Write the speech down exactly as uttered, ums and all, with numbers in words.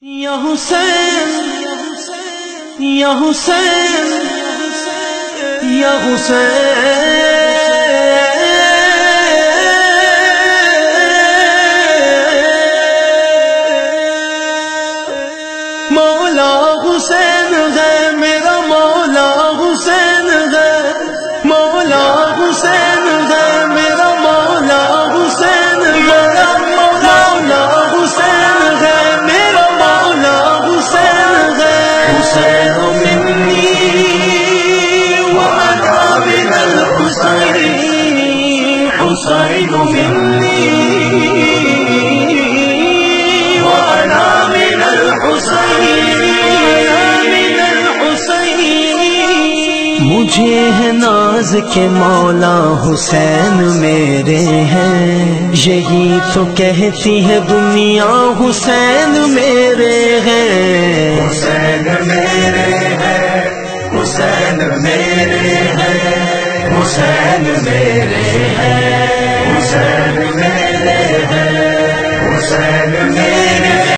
یا حسین یا حسین یا حسین مولا حسین ہے میرا مولا حسین ہے مولا حسین ہے میرا مولا حسین میرا مولا حسین ہے میرا مولا حسین ہے حسین منی وانا من الحسین حسین منی وانا من الحسین من الحسین مجھے ہے ناز کے مولا حسین میرے ہیں یہی تو کہتی ہے دنیا حسین میرے ہیں حسین میرے ہیں حسین میرے ہیں حسین میرے ہیں حسین میرے ہیں حسین میرے